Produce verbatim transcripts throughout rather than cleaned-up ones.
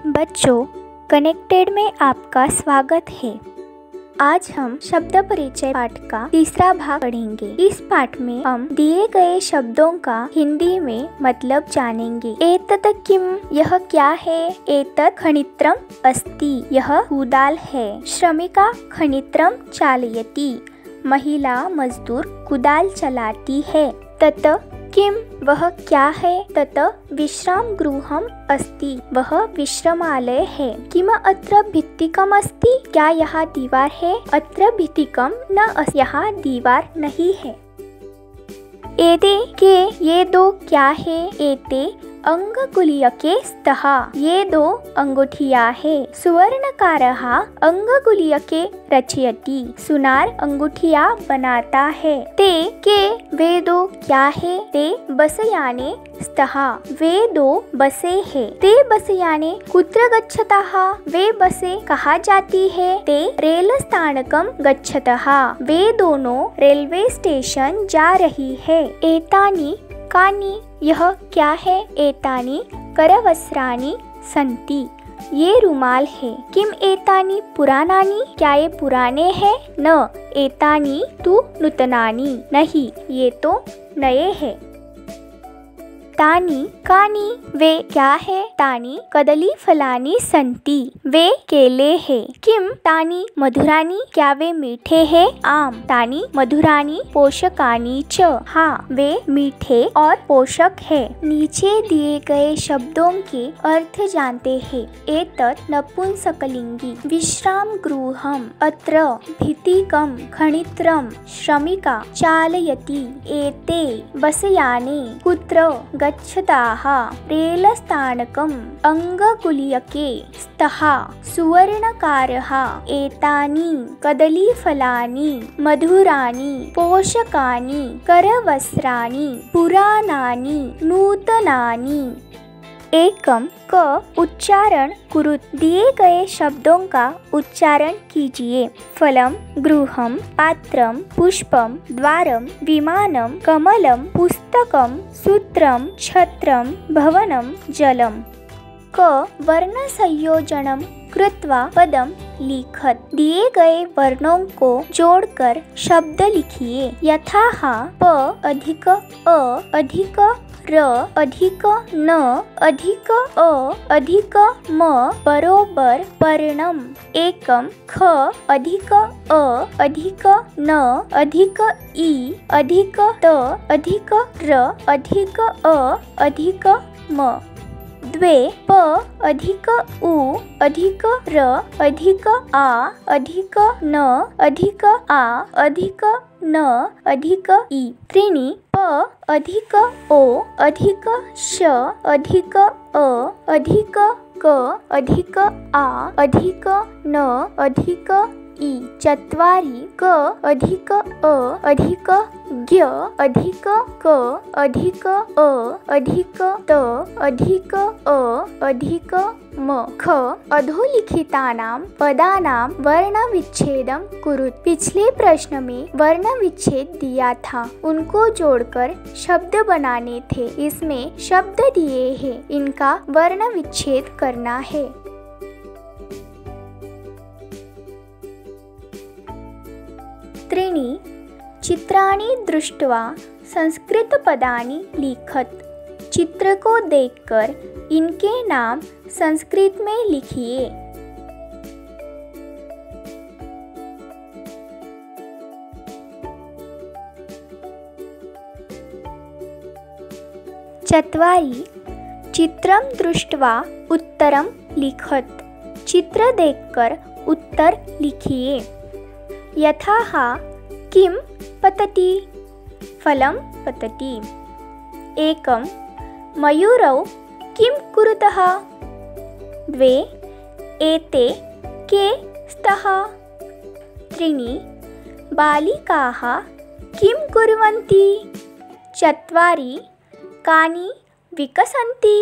बच्चों, कनेक्टेड में आपका स्वागत है। आज हम शब्द परिचय पाठ का तीसरा भाग पढ़ेंगे। इस पाठ में हम दिए गए शब्दों का हिंदी में मतलब जानेंगे। एतत् किम, यह क्या है। एतत् खनित्रम अस्ति, यह कुदाल है। श्रमिका खनित्रम चालयति, महिला मजदूर कुदाल चलाती है। तत् किम, वह क्या है। तत् विश्राम गृहम् अस्ति, वह विश्रामालय है। किम अत्र भित्तिकम् अस्ति, क्या यहाँ दीवार है। अत्र भित्तिकम् न अस्ति, यहाँ दीवार नहीं है। एते के, ये दो क्या है। एते अंगुलीयके स्तः, ये दो अंगूठियाँ है। सुवर्णकारः अंगुलीयके रचयति, सुनार अंगूठियाँ बनाता है। ते के, वे दो क्या है। ते बसयाने स्तः, वे दो बसे है। ते बसयाने कुत्र गच्छतः, वे बसे कहाँ जाती है। ते रेलस्थानकं गच्छतः, वे दोनों रेलवे स्टेशन जा रही है। एतानि कानि, यह क्या है। एतानि करवस्त्राणि सन्ति, ये रुमाल है। किम एतानि पुराणानि, क्या ये पुराने हैं। न एतानि तु नूतनानि, नहीं ये तो नए हैं। तानि कानि, वे क्या है। तानि कदली फलानि सन्ति, वे केले है। किम तानि मधुरानि, क्या वे मीठे हैं। आम तानि मधुरानि पोषकानि च, हाँ वे मीठे और पोषक है। नीचे दिए गए शब्दों के अर्थ जानते हैं। एतत् नपुंसकलिंगी, विश्राम गृहम्, अत्र भित्तिकम्, खनित्रम्, श्रमिका चालयति। एते बसयाने, कुत्र गच्छताः, रेलस्थानकम्, अंगुलीयके स्तः, सुवर्णकारः। एतानि कदलीफलानि मधुरानि पोषकानि करवस्त्राणि पुराणानि नूतनानि। एकम क उच्चारण कुरुत, दिए गए शब्दों का उच्चारण कीजिए। फलम, गृहम, पात्रम, पुष्पम, द्वारम, विमानम, कमलम, पुस्तकम, सूत्रम, छत्रम, भवनम, जलम। क वर्ण संयोजनम कृत्वा पदम लिखत, दिए गए वर्णों को जोड़कर शब्द लिखिए। यथा प अधिक अ अधिक र अधिक न अधिक अ अधिक म बरोबर पर्णम। एकम ख अधिक अ अधिक न अधिक इ अधिक त अधिक र अधिक अ अधिक म। द्वे प अधिक उ अधिक र अधिक आ अधिक न अधिक आ अधिक न अधिक इ। त्रीणि प अधिक ओ अधिक श अधिक अ अधिक क अधिक आ अधिक न अधिक इ। चत्वारि क अधिक अ अधिक ज्ञ अधिक क अधिक अ अधिक त अधिक अ अधिक म। ख अधोलिखितानां पदानां वर्णविच्छेदं कुरुत, पिछले प्रश्न में वर्ण विच्छेद दिया था, उनको जोड़कर शब्द बनाने थे। इसमें शब्द दिए हैं, इनका वर्ण विच्छेद करना है। त्रीणि चित्राणि दृष्ट्वा संस्कृतपदानि लिखत, चित्र को देखकर इनके नाम संस्कृत में लिखिए। चत्वारि चित्रं दृष्ट्वा उत्तरं लिखत, चित्र देखकर उत्तर लिखिए। यथा किम पतति, फलं पतति। एकम मयूरौ किं कुरुतः। द्वे एते के स्तः। त्रीणि बालिकाः किं कुर्वन्ति। चत्वारि कानि विकसन्ति।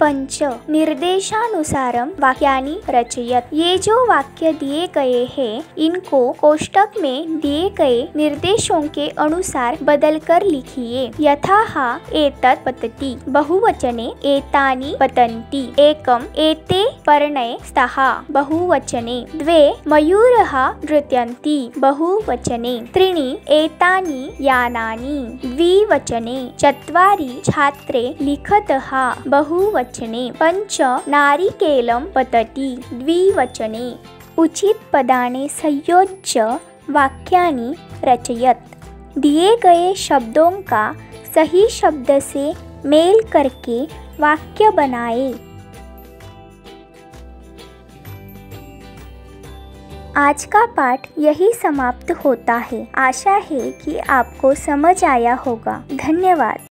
पंच निर्देशानुसारम वाक्यानि रचयत। ये जो वाक्य दिए गए हैं इनको कोष्टक में दिए गए निर्देशों के अनुसार बदलकर लिखिए। यथाः एतत् पतति, बहुवचने एतानि पतन्ति, एकम एते पर्णे स्तः, बहुवचने, द्वे मयूरः नृत्यन्ति, बहुवचने, त्रीणि एतानि यानानि, द्विवचने, चत्वारि छात्रे लिखतः, बहुवचने, पंच नारिकेलं पतति, द्विवचने। उचित पदानि संयोज्य वाक्यानि रचयत। दिए गए शब्दों का सही शब्द से मेल करके वाक्य बनाए। आज का पाठ यही समाप्त होता है। आशा है कि आपको समझ आया होगा। धन्यवाद।